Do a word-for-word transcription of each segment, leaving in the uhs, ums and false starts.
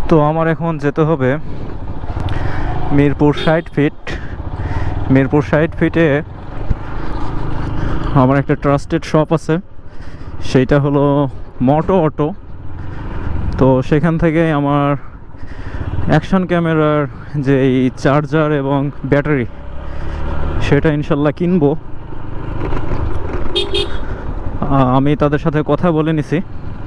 তো আমার এখন যেতে হবে মিরপুর ষাট ফিট। মিরপুর ষাট ফিটে আমার একটা ট্রাস্টেড শপ আছে, সেইটা হলো মোটো অটো। তো সেখান থেকে আমার অ্যাকশন ক্যামেরার যে এই চার্জার এবং ব্যাটারি, সেটা ইনশাল্লাহ কিনবো। আমি তাদের সাথে কথা বলে নিছি।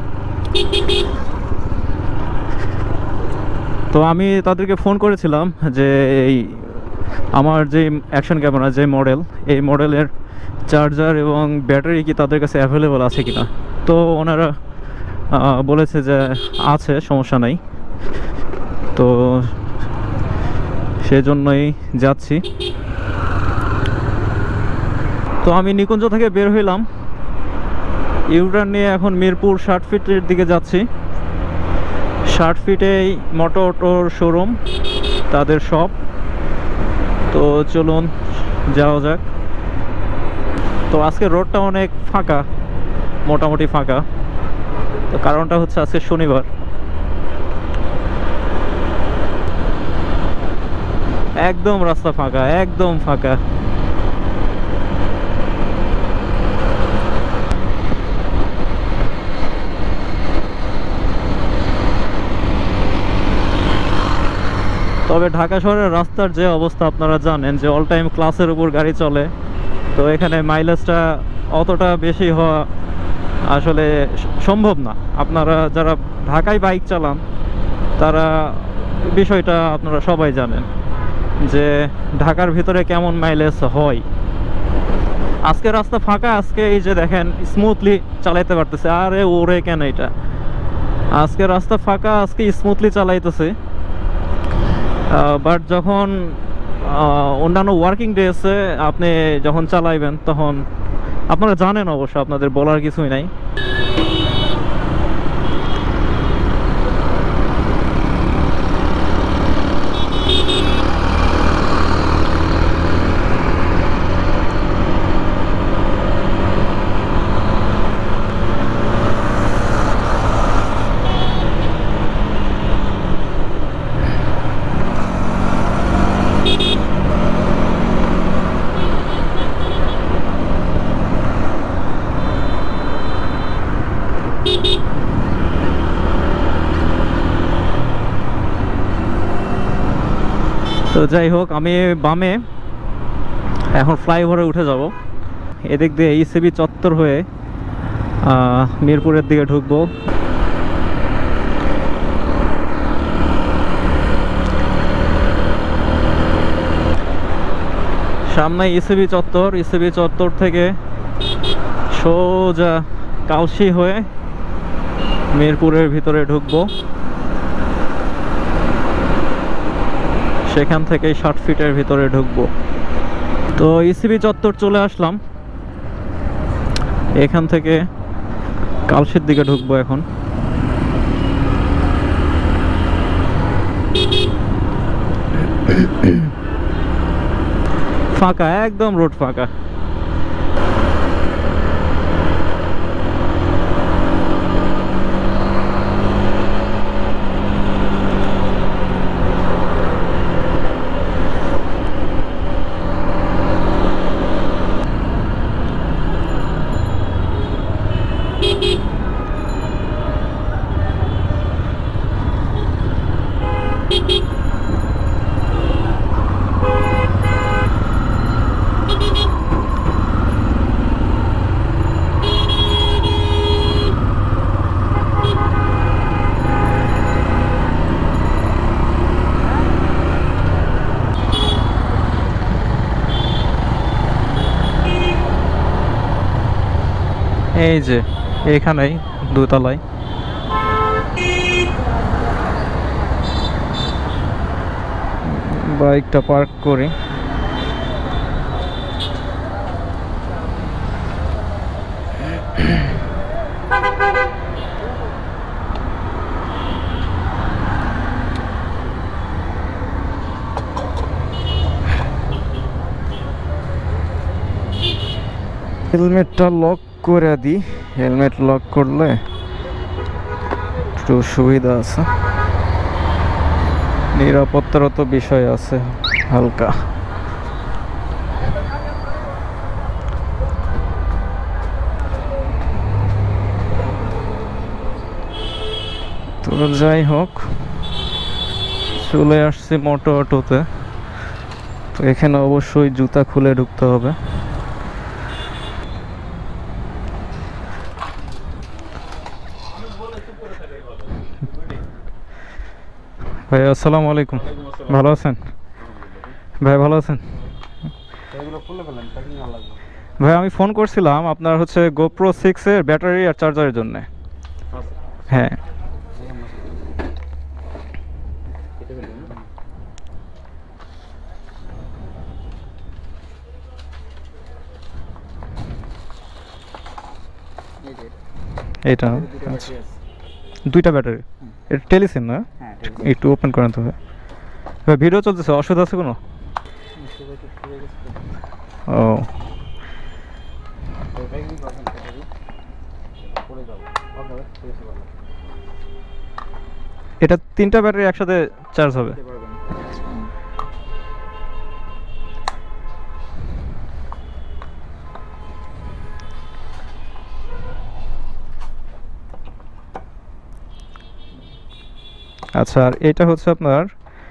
তো আমি তাদেরকে ফোন করেছিলাম যে এই আমার যে অ্যাকশন ক্যামেরা যে মডেল, এই মডেলের চার্জার এবং ব্যাটারি কি তাদের কাছে অ্যাভেলেবল আছে কিনা। তো ওনারা বলেছে যে আছে, সমস্যা নাই। তো সেজন্যই যাচ্ছি। তো আমি নিকুঞ্জ থেকে বের হইলাম, ইউটার্ন নিয়ে এখন মিরপুর ষাট ফিটের দিকে যাচ্ছি। ষাট ফিটেই মোটো অটোর শোরুম, তাদের শপ। তো চলুন যাওয়া যাক। তো আজকে রোডটা অনেক ফাঁকা, মোটামুটি ফাঁকা। তো কারণটা হচ্ছে আজকে শনিবার। একদম রাস্তা ফাঁকা, একদম ফাঁকা। তবে ঢাকা শহরের রাস্তার যে অবস্থা আপনারা জানেন, যে অল টাইম ক্লাসের উপর গাড়ি চলে। তো এখানে মাইলেজটা অতটা বেশি হওয়া আসলে সম্ভব না। আপনারা যারা ঢাকায় বাইক চালান তারা বিষয়টা আপনারা সবাই জানেন যে ঢাকার ভিতরে কেমন মাইলেজ হয়। আজকে রাস্তা ফাঁকা, আজকে এই যে দেখেন স্মুথলি চালাইতে পারতেছে। আরে ওরে কেন এটা, আজকে রাস্তা ফাঁকা, আজকে স্মুথলি চালাইতেছে। বাট যখন অন্যান্য ওয়ার্কিং ডেসে আপনি যখন চালাইবেন তখন আপনারা জানেন, অবশ্য আপনাদের বলার কিছুই নাই। তো যাই হোক, আমি বামে এখন ফ্লাইওভারে উঠে যাব। এদিক দিয়ে ইসিবি চত্বর হয়ে মিরপুরের দিকে ঢুকবো। সামনে ইসিবি চত্বর, ইসিবি চত্বর থেকে সোজা কালশি হয়ে মিরপুরের ভিতরে ঢুকবো। সেখান থেকে ষাট ফিটের ভিতরে ঢুকবো। তো ইসিবি চত্বর চলে আসলাম, এখান থেকে কালশির দিকে ঢুকবো এখন। ফাঁকা, একদম রোড ফাঁকা। এই যে এখানেই দুতলায় বাইকটা পার্ক করে হেলমেটটা লক করে দিই। হেলমেট লক করলে একটু সুবিধা আছে। নিরাপত্তারও তো বিষয় আছে হালকা। তো যাই হোক, চলে আসছি মোটো অটোতে। তো এখানে অবশ্যই জুতা খুলে ঢুকতে হবে। ভাই আসসালামু আলাইকুম, ভালো আছেন? ভাই ভালো আছেন? ভাই আমি ফোন করছিলাম আপনার হচ্ছে গোপ্রো সিক্স এর ব্যাটারি আর চার্জারের জন্য। হ্যাঁ, এটা আচ্ছা, দুইটা ব্যাটারি। এটা টেলিসিন না? একটু ওপেন করেন তো ভাই। ভিডিও চলতেছে, অসুবিধা আছে কোনো? ও এটা তিনটা ব্যাটারি একসাথে চার্জ হবে? আচ্ছা, আর এটা হচ্ছে আপনার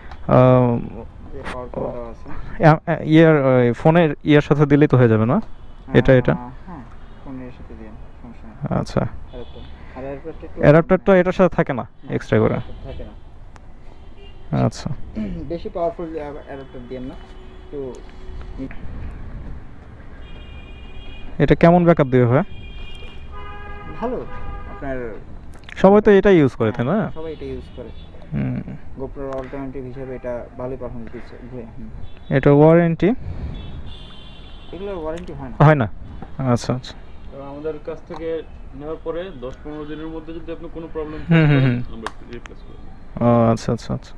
ইয়ার ফোনের ইয়ার সাথে দিলেই তো হয়ে যাবে না? এটা এটা আচ্ছা, অ্যাডাপ্টারটা এটার সাথে থাকে না এক্সট্রা করে? আচ্ছা, বেশি পাওয়ারফুল অ্যাডাপ্টার দেন না তো। এটা কেমন ব্যাকআপ দিবে ভাই? ভালো, আপনার সবাই তো এটাই ইউজ করে, তাই না? সবাই এটা ইউজ করে। হুম, GoPro অল্টারনেটিভ হিসেবে এটা ভালোই পারফরম্যান্স দিচ্ছে। এটা ওয়ারেন্টি? এগুলোর ওয়ারেন্টি হয় না। হয় না? আচ্ছা আচ্ছা। তো আমাদের কাছ থেকে নেওয়ার পরে দশ পনেরো দিনের মধ্যে যদি আপনি কোনো প্রবলেম হুম হয় হুম আমরা রিপ্লেস করে দেব। ও আচ্ছা আচ্ছা আচ্ছা।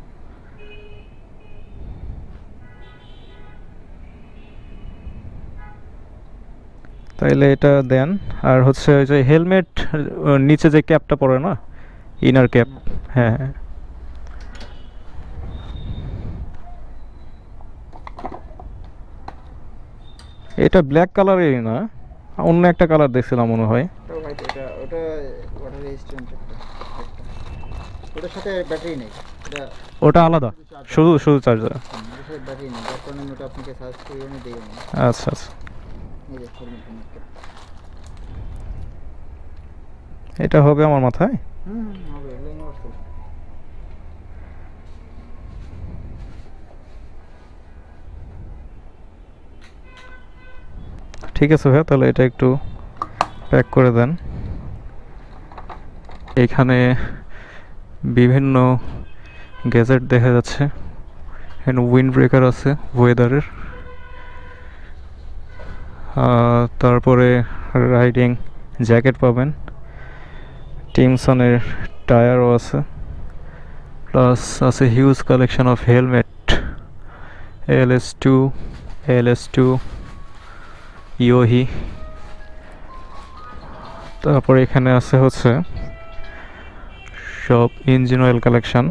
তাইলে এটা দেন। আর হচ্ছে ওই যে হেলমেট নিচে যে ক্যাপটা পরে না, ইনার ক্যাপ, হ্যাঁ হ্যাঁ, এটা ব্ল্যাক কালারেরই না, অন্য একটা কালার দেখছিলাম মনে হয়। ওটা হোয়াইট, এটা ওটা ওয়াটার রেজিস্ট্যান্ট একটা, ওটার সাথে ব্যাটারি নেই, এটা ওটা আলাদা, শুধু শুধু চার্জার। ওটার সাথে ব্যাটারি নেই, যার কারণে ওটা আপনাকে সার্চ করে আমি দেই না। আচ্ছা আচ্ছা, এই যে হেলমেট একটা, এটা হবে আমার মাথায়। হুম হবে, ইউনিভার্সাল। ঠিক আছে ভাই, তাহলে এটা একটু প্যাক করে দেন। এখানে বিভিন্ন গ্যাজেট দেখা যাচ্ছে, এখানে উইন্ড ব্রেকার আছে ওয়েদারের, তারপরে রাইডিং জ্যাকেট পাবেন, টিমসনের টায়ারও আছে, প্লাস আছে huge collection of helmet, L S two, L S two, ইয়োহি। তারপরে এখানে আছে হচ্ছে সব ইঞ্জিন অয়েল কালেকশন,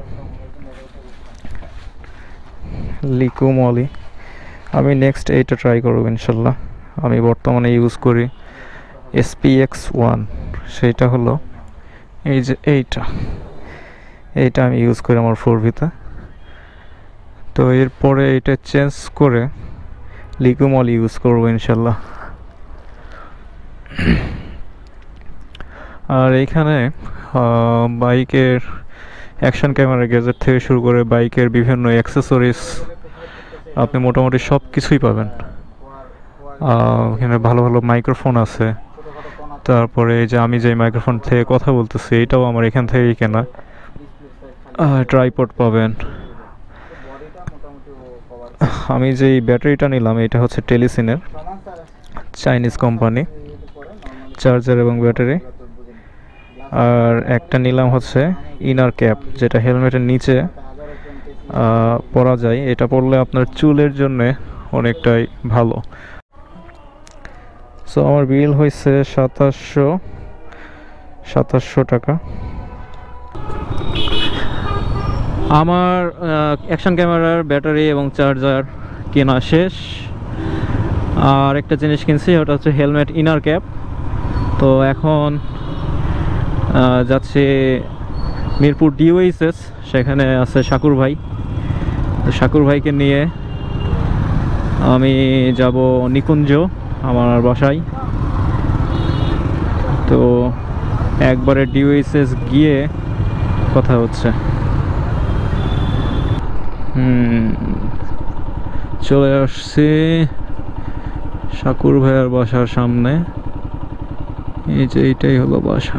লিকুম অলি। আমি নেক্সট এইটা ট্রাই করব ইনশাল্লাহ। আমি বর্তমানে ইউজ করি এস পি এক্স ওয়ান, সেইটা হলো এই যে এইটা, এইটা আমি ইউজ করি আমার ফোর ভিতে। তো এরপরে এটা চেঞ্জ করে লিকুম অলি ইউজ করবো ইনশাল্লাহ। আর এইখানে বাইকের অ্যাকশন ক্যামেরা গ্যাজেট থেকে শুরু করে বাইকের বিভিন্ন অ্যাক্সেসরিজ আপনি মোটামুটি সব কিছুই পাবেন। এখানে ভালো ভালো মাইক্রোফোন আছে, তারপরে এই যে আমি যে মাইক্রোফোন থেকে কথা বলতেছি এটাও আমার এখান থেকেই কেনা। ট্রাইপড পাবেন। আমি যেই ব্যাটারিটা নিলাম এটা হচ্ছে টেলিসিনের, চাইনিজ কোম্পানি, চার্জার এবং ব্যাটারি। আর একটা নিলাম হচ্ছে ইনার ক্যাপ, যেটা হেলমেটের নিচে পরা যায়। এটা পরলে আপনার চুলের জন্যে অনেকটাই ভালো। সো আমার বিল হয়েছে সাতাশশো সাতাশশো টাকা। আমার অ্যাকশন ক্যামেরার ব্যাটারি এবং চার্জার কেনা শেষ। আর একটা জিনিস কিনছি, ওটা হচ্ছে হেলমেট ইনার ক্যাপ। তো এখন যাচ্ছি মিরপুর ডিওএইচএস, সেখানে আছে শাকুর ভাই। শাকুর ভাইকে নিয়ে আমি যাব নিকুঞ্জ আমার বাসায়। তো একবারে ডিওএইচএস গিয়ে কথা হচ্ছে। হুম চলে আসছি শাকুর ভাইয়ের বাসার সামনে। এই যে এইটাই হলো বাসা।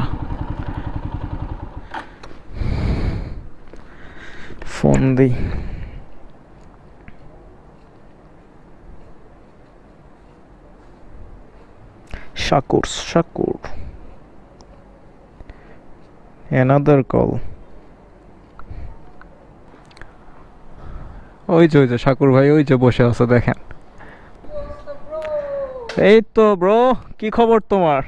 ফোন দিই। Shakur Shakur another call. ওই যে ওই যে শাকুর ভাই ওই যে বসে আছে দেখেন। এই তো ব্রো, কি খবর তোমার?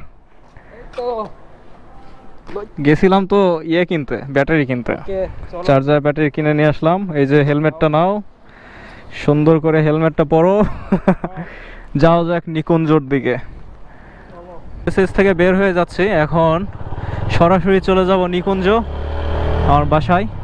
গেছিলাম তো ইয়ে কিনতে, ব্যাটারি কিনতে, চার্জার ব্যাটারি কিনে নিয়ে আসলাম। এই যে হেলমেটটা নাও, সুন্দর করে হেলমেটটা পরো। যাও যাক নিকুঞ্জর দিকে। মেসেজ থেকে বের হয়ে যাচ্ছি, এখন সরাসরি চলে যাব নিকুঞ্জ আমার বাসায়।